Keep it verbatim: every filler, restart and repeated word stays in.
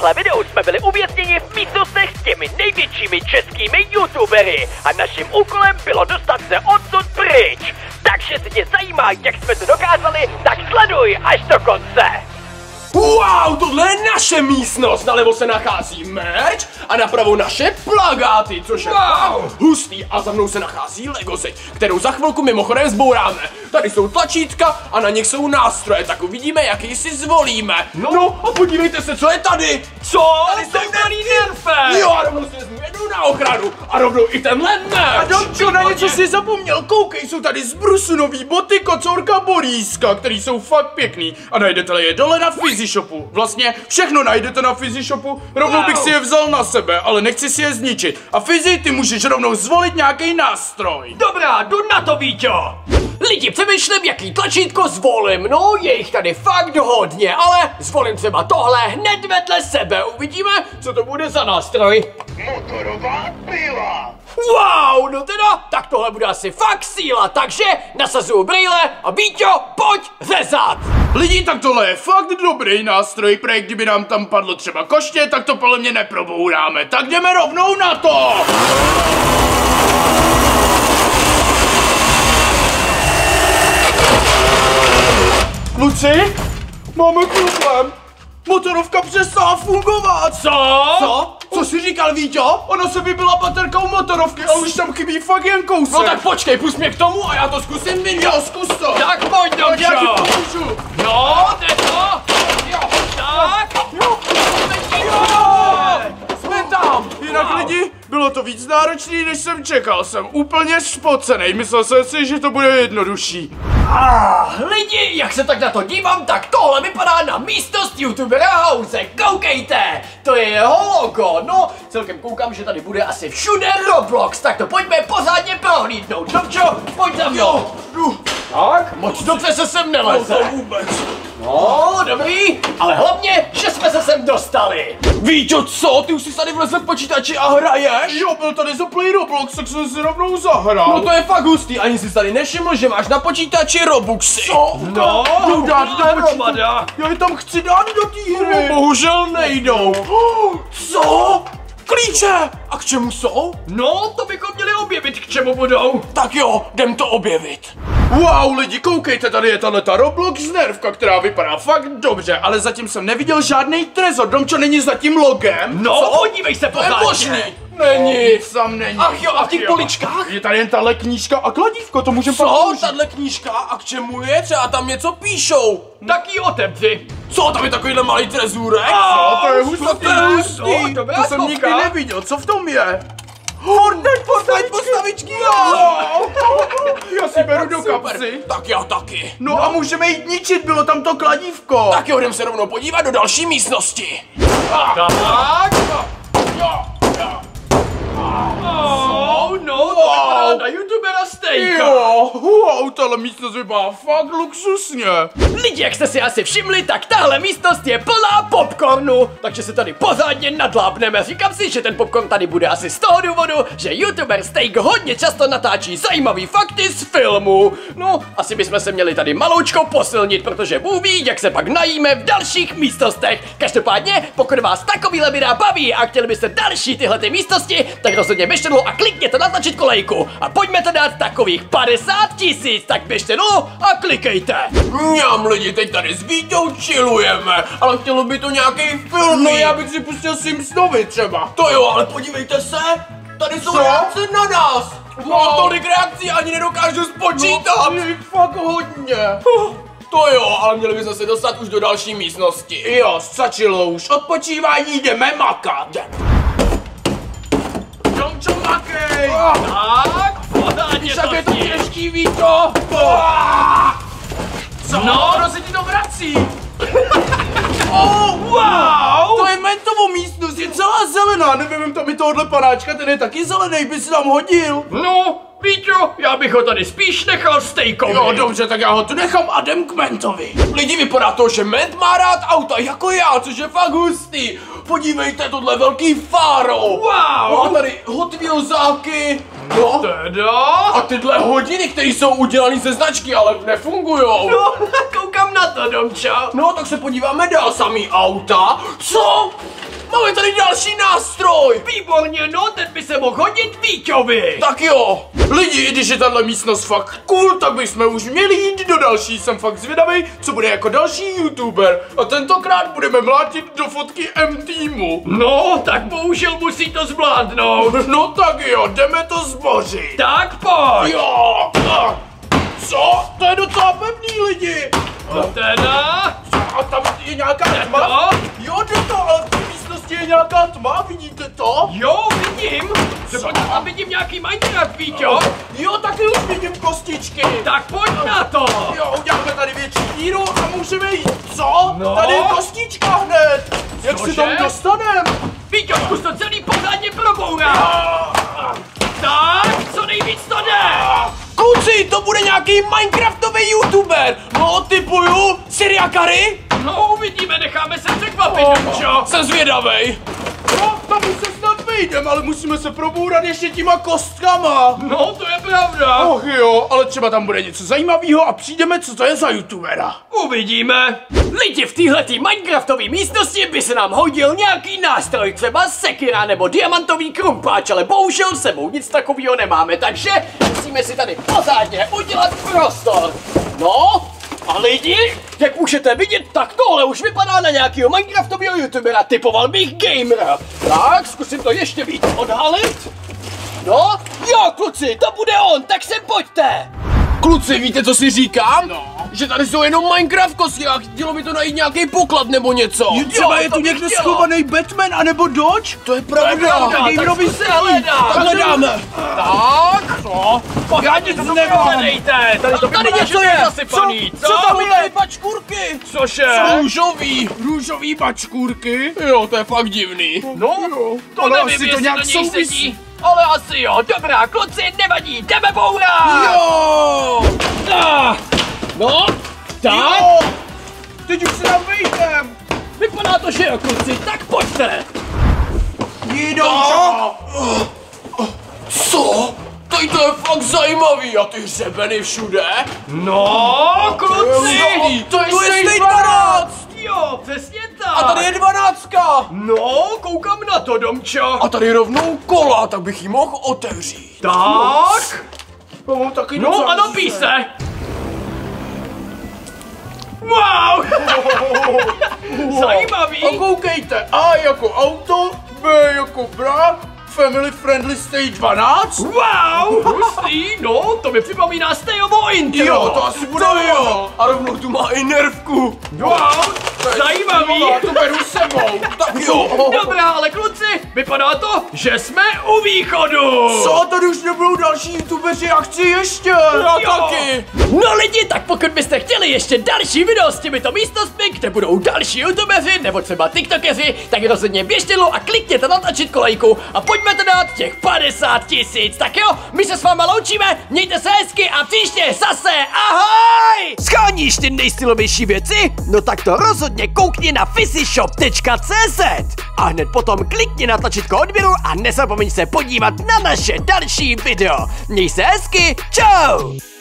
tomhle videu jsme byli uvězněni v místnostech s těmi největšími českými youtubery a naším úkolem bylo dostat se odsud pryč. Takže se tě zajímá, jak jsme to dokázali, tak sleduj až do konce. Wow, tohle je naše místnost, nalevo se nachází merch a napravo naše plagáty, což je wow. hustý, a za mnou se nachází Lego zeď, kterou za chvilku mimochodem zbouráme. Tady jsou tlačítka a na nich jsou nástroje, tak uvidíme, jaký si zvolíme. No, no a podívejte se, co je tady. Co? Tady jsou nerfy. Jo, a rovnou si vezmu jednu na ochranu a rovnou i tenhle merch. A Domčo, na něco si zapomněl, koukej, jsou tady z brusu nový boty kocourka Boríska, který jsou fakt pěkný a najdete je dole na Physishopu. Vlastně všechno najdete na Physishopu, rovnou wow. bych si je vzal na sebe, ale nechci si je zničit. A Fizi, ty můžeš rovnou zvolit nějaký nástroj. Dobrá, jdu na to, Víťo. Lidi, přemýšlím, jaký tlačítko zvolím. No, je jich tady fakt hodně, ale zvolím třeba tohle hned vedle sebe. Uvidíme, co to bude za nástroj. Motorová pila. Wow, no teda, tak tohle bude asi fakt síla, takže nasazuju brýle a Víťo, pojď řezat. Lidi, tak tohle je fakt dobrý nástroj, prej kdyby nám tam padlo třeba koště, tak to podle mě neprobouráme. Tak jdeme rovnou na to. Kluci, máme problém. Motorovka přestala fungovat. Co? Co? Co jsi říkal, Víťo? Ono se vybila baterka u motorovky a už tam chybí fakt jen kousek. No tak počkej, pust mě k tomu a já to zkusím vydělat. Jo, zkus to. Tak pojď, Domčo. Já ti pomůžu. No, jde to. Jo, tak. Jo, jo. Jsme tam. Jinak wow. lidi, bylo to víc náročný, než jsem čekal. Jsem úplně spocenej. Myslel jsem si, že to bude jednodušší. Ah, lidi, jak se tak na to dívám, tak tohle vypadá na místnost youtubera House. Koukejte, to je jeho logo. No, celkem koukám, že tady bude asi všude Roblox, tak to pojďme pořádně prohlídnout. Domčo, pojď za mnou. Tak, moc dobře se sem neleze. No to vůbec. No, dobrý, ale hlavně, že jsme se sem dostali. Víťo, co? Ty už jsi tady vlezl v počítači a hraješ? Jo, byl tady za Play Roblox, tak jsem si rovnou zahrál. No to je fakt hustý, ani jsi tady nevšiml, že máš na počítači Robuxy. Co? No, jdu dát do počítače. Já je tam chci dát do té hry. No, bohužel nejdou. Co? Klíče! A k čemu jsou? No, to bychom měli objevit, k čemu budou. Tak jo, jdem to objevit. Wow, lidi, koukejte, tady je tahleta Roblox nervka, která vypadá fakt dobře, ale zatím jsem neviděl žádný trezor. Domčo, není za tím logem? No, co? Podívej se pořádně. Není, nic tam není. Ach jo, a v těch poličkách? Je tady jen tahle knížka a kladívko, to můžeme Co? Tahle knížka? A k čemu je? Třeba tam něco píšou. Tak ji otevři. Co? Tam je takovýhle malý trezůrek? Co? To je hustý, hustý. To, to jsem nikdy neviděl, co v tom je? Fortnite postavičky! postavičky wow. Já si beru do kapsy. Tak já taky. No, no a můžeme jít ničit, bylo tam to kladívko. Tak jo, jdem se rovnou podívat do další místnosti. Tak. Jo, jo. Oh, no, to wow. vypadá na youtubera Stejka. Jo, wow, tahle místnost vypadá fakt luxusně. Lidi, jak jste si asi všimli, tak tahle místnost je plná popcornu, takže se tady pořádně nadlábneme. Říkám si, že ten popcorn tady bude asi z toho důvodu, že youtuber Steak hodně často natáčí zajímavý fakty z filmu. No, asi bychom se měli tady maloučko posilnit, protože Bůh ví, jak se pak najíme v dalších místnostech. Každopádně, pokud vás takovýhle videa baví a chtěli byste další tyhle ty místnosti, tak rozhodně běžte dolů a klikněte na tlačítko lajku. A pojďme to dát takových padesát tisíc, tak běžte dolů a klikejte. Mňam, lidi, teď tady s Víťou chillujeme, ale chtělo by to nějaký film. No já bych si pustil Simpsonovi třeba. To jo, ale podívejte se, tady jsou Co? reakce na nás. Mám tolik reakcí, ani nedokážu spočítat. No, je jich fakt hodně. To jo, ale měli bychom se dostat už do další místnosti. Jo, stačilo už. Odpočívání, jdeme makat. Domčo, makej! Tak, pořádně to je to stíš. těžký, Víto! Co? No, ono se ti to vrací! Oh, wow! To je mentovou místnost, je celá zelená, nevím, tam je tohle panáčka, ten je taky zelený, by si tam hodil. No, Víťo, já bych ho tady spíš nechal Stejkovi. Jo, dobře, tak já ho tu nechám a jdem k Mentovi. Lidi, vypadá to, že Ment má rád auta jako já, což je fakt hustý. Podívejte, tohle velký fáro. Wow! No a tady Hot Wheelsáky. No. Teda? A tyhle hodiny, které jsou udělané ze značky, ale nefungujou. No, koukám na to, Domčo. No, tak se podíváme dál, samý auta. Co? Máme tady další nástroj. Výborně, no, ten by se mohl hodit Víťovi. Tak jo, lidi, i když je tahle místnost fakt cool, tak bychom už měli jít do další. Jsem fakt zvědavý, co bude jako další YouTuber. A tentokrát budeme mlátit do fotky M-Teamu. No, tak bohužel musí to zvládnout. No tak jo, jdeme to zbořit. Tak pojď. Jo. Co? To je docela pevný, lidi. No teda. A tam je nějaká tma? to? Jo, jde to, ale v té místnosti je nějaká tma, vidíte to? Jo, vidím. Dokonce tam vidím nějaký Minecraft, Víťo. Jo, taky už vidím kostičky. Tak pojď na to. Jo, uděláme tady větší díru a můžeme jít, co? No. Tady je kostička hned. Jak se Cože? tam dostanem? Víťo, zkus to celý pořádně probourat. Tak, co nejvíc to jde. Kluci, to bude nějaký Minecraftový YouTuber. No, typuju, Syriakary? No, uvidíme, necháme se překvapit, Domčo. Jsem zvědavej. No, tam už se snad vejdem, ale musíme se probourat ještě těma kostkama. No, to je pravda. Och jo, ale třeba tam bude něco zajímavého a přijdeme, co to je za YouTubera. Uvidíme. Lidi, v téhletý Minecraftové místnosti by se nám hodil nějaký nástroj, třeba sekira nebo diamantový krumpáč, ale bohužel s sebou nic takového nemáme, takže musíme si tady pořádně udělat prostor. No, a lidi, jak můžete vidět, tak tohle už vypadá na nějakého Minecraftového YouTubera, typoval bych gamera. Tak, zkusím to ještě víc odhalit. No, jo kluci, to bude on, tak sem pojďte. Kluci, víte, co si říkám? No. Že tady jsou jenom Minecraft kosti a chtělo by to najít nějaký poklad nebo něco. Je třeba Jo, je to tu bych někde chtělo. schovaný Batman anebo Dodge? To je pravda. pravda, tak Gamerovi se hledá. Tak hledáme. Tak, co? Pořádně to nevyhledejte, tady to tady něco je zasypaný, co? Co tam je? Bačkůrky? Cože? Růžový. Růžový bačkůrky. Jo, to je fakt divný. No, to ale nevím, asi to jestli nějak do něj souvisí. sedí. Ale asi jo, dobrá, kluci, nevadí, jdeme bourat! Jo. Ah, no, tak, Jo! Teď už se tam vejdem! vypadá to, že jo, kluci, tak pojďte! Jídou! Co? Tady to je fakt zajímavý a ty hřebeny všude. No, kluci! To je To je Stage Stage dvanáct. Jo, přesně tak! A tady je dvanáctka. No, koukám na to, Domčo! A tady rovnou kola, tak bych ji mohl otevřít. Tak, To mám taky no docela a napij se! Wow! Zajímavý! A koukejte, A jako auto, B jako bra, family friendly stage dvanáct. Wow, hustý, no, to mi připomíná Stejovo intro. Jo, to asi bude jo. A rovnou tu má i nervku. Wow, zajímavý. Já to beru s sebou. Tak jo. Dobrá, ale kluci, vypadá to, že jsme u východu. Co, tady už nebudou další youtubeři, já chci ještě. Já Jo. taky. No lidi, tak pokud byste chtěli ještě další video s těmito místnostmi, kde budou další youtubeři nebo třeba tiktokeři, tak rozhodně běžte dolů a klikněte na tlačítko lajku a pojďme to dát těch padesát tisíc. Tak jo, my se s váma loučíme, mějte se hezky a příště zase ahoj! Sháníš ty nejstylovější věci? No tak to rozhodně koukni na fisyshop tečka cé zet a hned potom klikni na tlačítko odběru a nezapomeň se podívat na naše další video. Měj se hezky, čau!